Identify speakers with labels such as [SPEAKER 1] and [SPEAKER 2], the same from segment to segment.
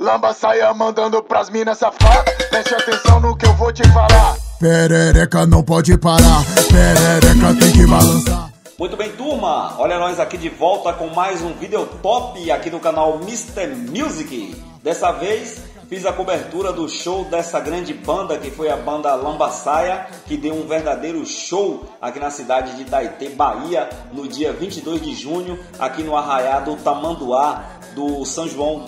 [SPEAKER 1] Lamba saia mandando pras minas safadas. Preste atenção no que eu vou te falar. Perereca não pode parar, perereca tem que balançar.
[SPEAKER 2] Muito bem, turma, olha nós aqui de volta com mais um vídeo top aqui no canal Mr. Music. Dessa vez fiz a cobertura do show dessa grande banda que foi a banda Lamba Saia, que deu um verdadeiro show aqui na cidade de Itaité, Bahia, no dia 22 de junho, aqui no Arraiado Tamanduá do São João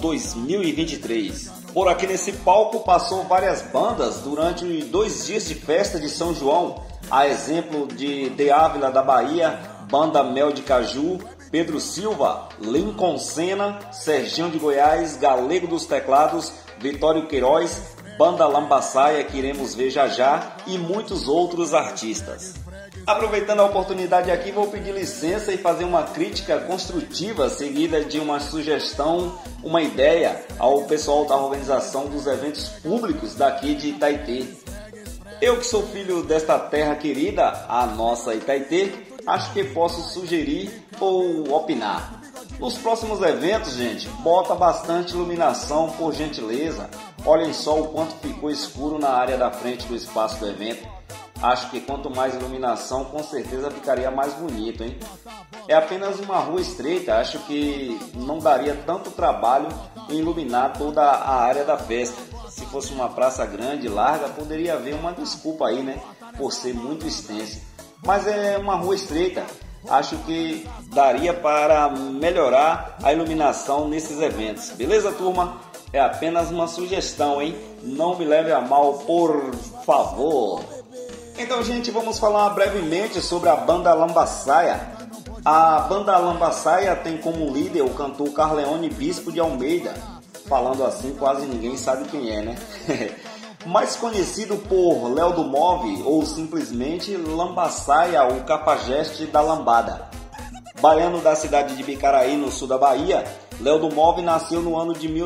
[SPEAKER 2] 2023. Por aqui nesse palco passou várias bandas durante 2 dias de festa de São João, a exemplo de De Ávila da Bahia, Banda Mel de Caju, Pedro Silva, Lincoln Senna, Serginho de Goiás, Galego dos Teclados, Vitório Queiroz, Banda Lamba Saia, que iremos ver já já, e muitos outros artistas. Aproveitando a oportunidade aqui, vou pedir licença e fazer uma crítica construtiva seguida de uma sugestão, uma ideia ao pessoal da organização dos eventos públicos daqui de Itaité. Eu que sou filho desta terra querida, a nossa Itaité, acho que posso sugerir ou opinar. Nos próximos eventos, gente, bota bastante iluminação, por gentileza. Olhem só o quanto ficou escuro na área da frente do espaço do evento. Acho que quanto mais iluminação, com certeza ficaria mais bonito, hein? É apenas uma rua estreita, acho que não daria tanto trabalho em iluminar toda a área da festa. Se fosse uma praça grande, larga, poderia haver uma desculpa aí, né? Por ser muito extensa. Mas é uma rua estreita, acho que daria para melhorar a iluminação nesses eventos. Beleza, turma? É apenas uma sugestão, hein? Não me leve a mal, por favor. Então, gente, vamos falar brevemente sobre a banda Lamba Saia. A banda Lamba Saia tem como líder o cantor Carleone Bispo de Almeida. Falando assim, quase ninguém sabe quem é, né? Mais conhecido por Léo do Move ou simplesmente Lamba Saia, o capajeste da lambada. Baiano da cidade de Bicaraí, no sul da Bahia, Léo do Move nasceu no ano de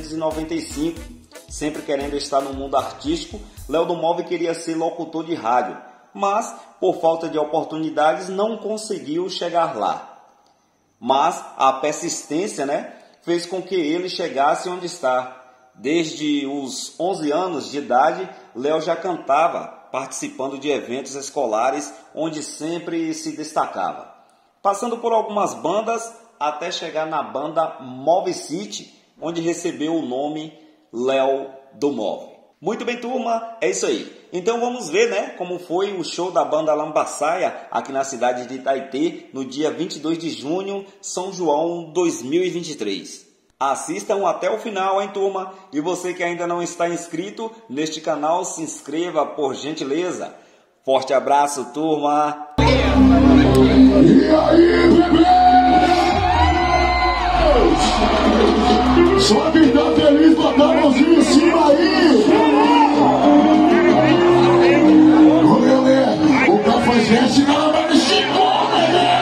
[SPEAKER 2] 1995. Sempre querendo estar no mundo artístico, Léo do Move queria ser locutor de rádio, mas por falta de oportunidades não conseguiu chegar lá. Mas a persistência, fez com que ele chegasse onde está. Desde os 11 anos de idade, Léo já cantava, participando de eventos escolares onde sempre se destacava. Passando por algumas bandas até chegar na banda Move City, onde recebeu o nome Léo do Move. Muito bem, turma, é isso aí. Então vamos ver, como foi o show da banda Lamba Saia aqui na cidade de Itaité no dia 22 de junho, São João 2023. Assistam até o final, hein, turma? E você que ainda não está inscrito neste canal, se inscreva, por gentileza. Forte abraço, turma!
[SPEAKER 3] E aí, bebê? Só quem tá feliz, bota a mãozinha em cima aí! Ô, bebê, o cafajeste não vai me xingar, bebê!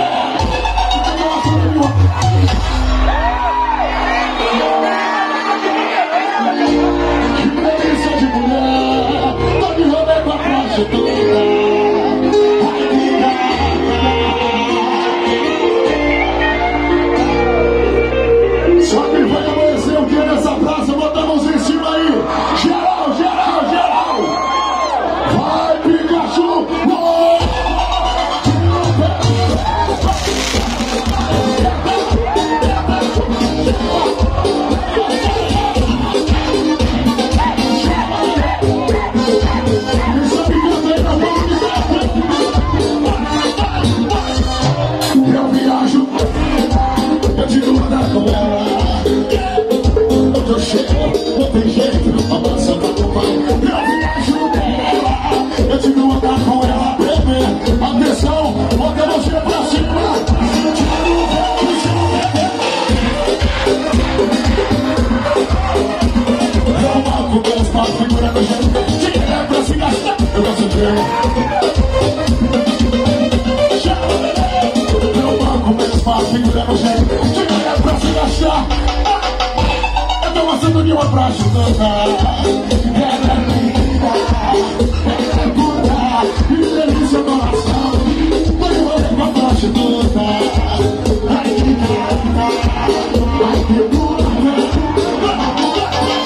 [SPEAKER 3] Que delícia de mulher, tô de rolê com a prostituta. Só quem vai amanhecer o dia nessa praça, bota a mãozinha em cima aí. Geral, geral, geral. Vai, Pikachu. Eu viajo, eu tiro andar com ela. Eu chego, não tem jeito, avança pra tomar. Eu viajo dela, eu tiro andar com ela, bebê. Atenção, bota você pra cima. Tiro o vento, eu marco meus passos, segurando o jeito. Tira pra se gastar, eu gosto de ver. Eu marco meus passos, segurando o jeito. Tira pra se gastar. Passando de uma pra ajudar. Ela é linda, ela é pura, que delícia no coração. Foi uma prostituta. Ai que linda, ai que pura.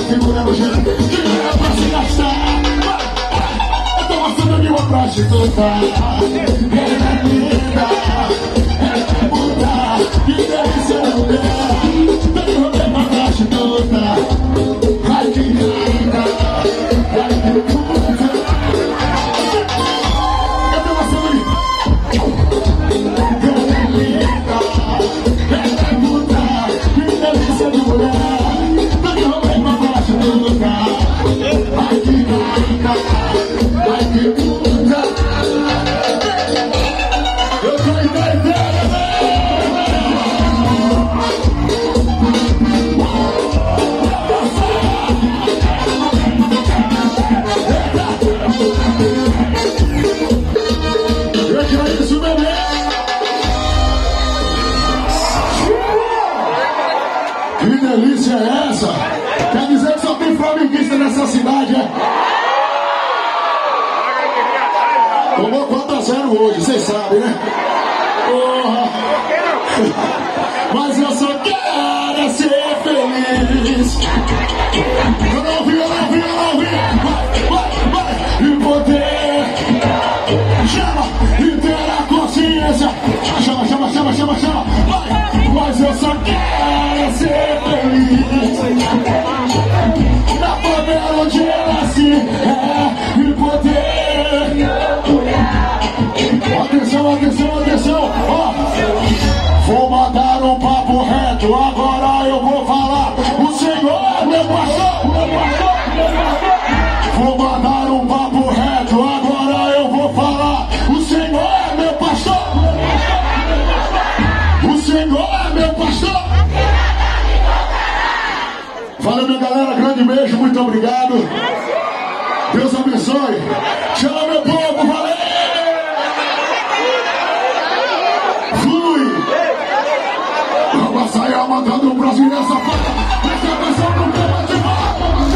[SPEAKER 3] segurando o gelo. Dinheiro pra se gastar. Eu tô mostrando de uma prostituta. Ela é linda, ela é puta, que delícia de mulher. Tem que romper com a prostituta. Ai que linda, ai que puta. Eu tô mostrando de... Ela é linda, ela é puta, que delícia de mulher. Tem que romper com a prostituta. Ai que linda, ai que puta. Eu tô entendendo. Isso, bebê! Que delícia é essa? Quer dizer que só tem flamenguista nessa cidade, é? Tomou 4-0 hoje, vocês sabem, né? Porra! Mas eu só quero ser feliz. Eu não ouvi. Vai! E poder. Chama e ter a consciência. Chama. Vai! Mas eu só quero ser feliz. Na favela onde eu nasci. E poder. Atenção. Ó. Vou mandar um papo reto. Agora eu vou falar. O Senhor é meu pastor. Vou mandar um papo reto. Agora eu vou falar. O Senhor é meu pastor. O Senhor é meu pastor. Valeu, minha galera. Grande beijo. Muito obrigado. Deus abençoe. Chama meu povo. Valeu. Fui. Vamos sair mandando o Brasil nessa faca. Presta atenção no que vai te falar.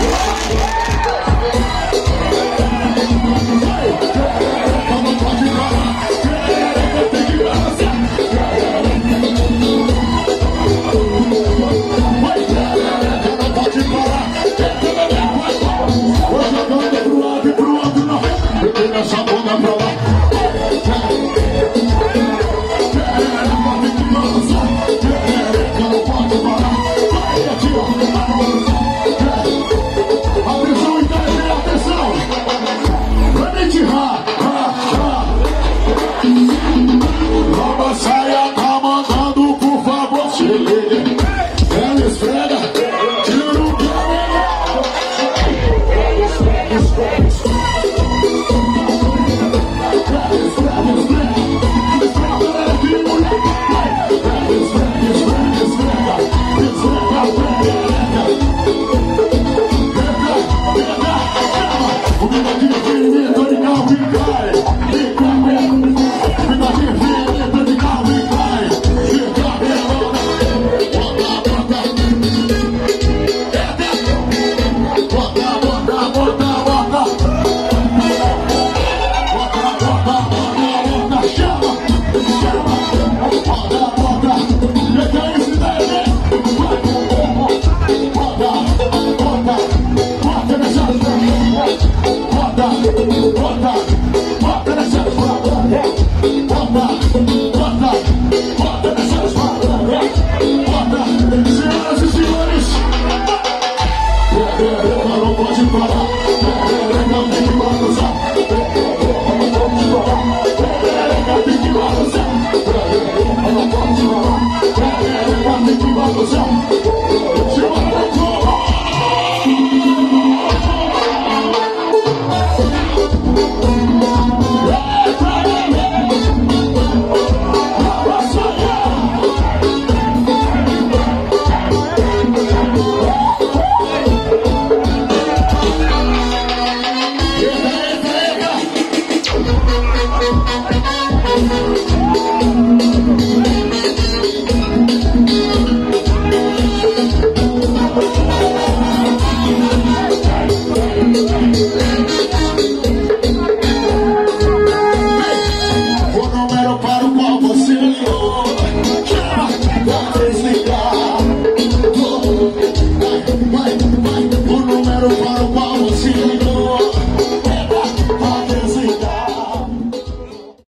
[SPEAKER 3] Não pode parar. Tem que avançar. Não pode parar. Vou jogando pro lado e pro outro não. Eu tenho essa bunda pra lá. Saia tá mandando, por favor, se liga. Ela esfrega, tira o cabelo. O bigodinho firme, tô de carro e cai. Senhoras e senhores, não pode parar, não tem que balançar, tem que balançar, não pode parar, tem que balançar.